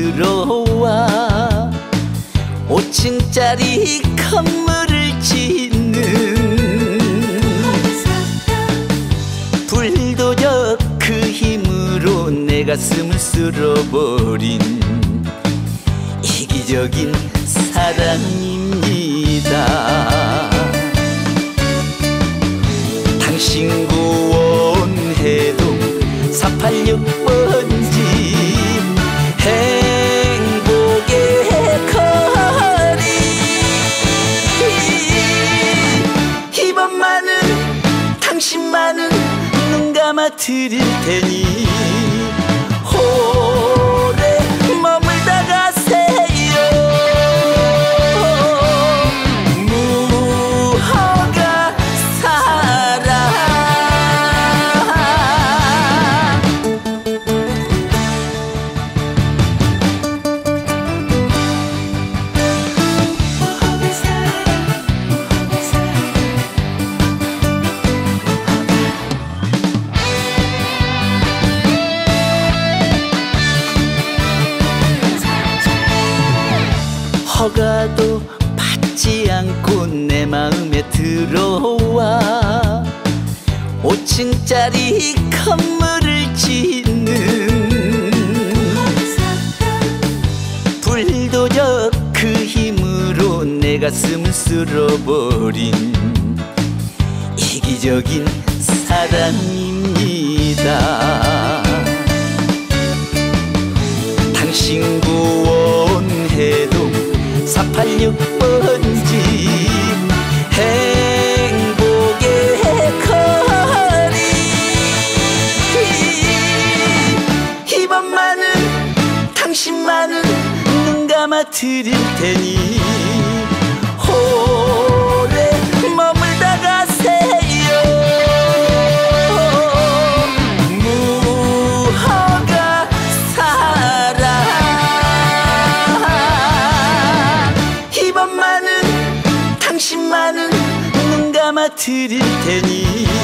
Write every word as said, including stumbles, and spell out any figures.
들어와 오층짜리 건물을 짓는 불도저 그 힘으로 내 가슴을 쓸어버린 이기적인 사랑입니다. 당신 구원 해동 사팔육 번지 행복의 거리 이번만은 당신만은 눈 감아 드릴 테니 오래 머물다 가세요. 무허가 사랑 허가도 받지 않고 내 마음에 들어와 오층짜리 건물을 짓는 불도저 그 힘으로 내 가슴을 쓸어버린 이기적인 사랑입니다. 당신 구원해도 사팔육 번지 행복의 거리 이번만은 당신만은 눈 감아 드릴 테니 오래 머물다 가세요. 무허가 사랑 이번만은 당신만은 눈 감아 드릴 테니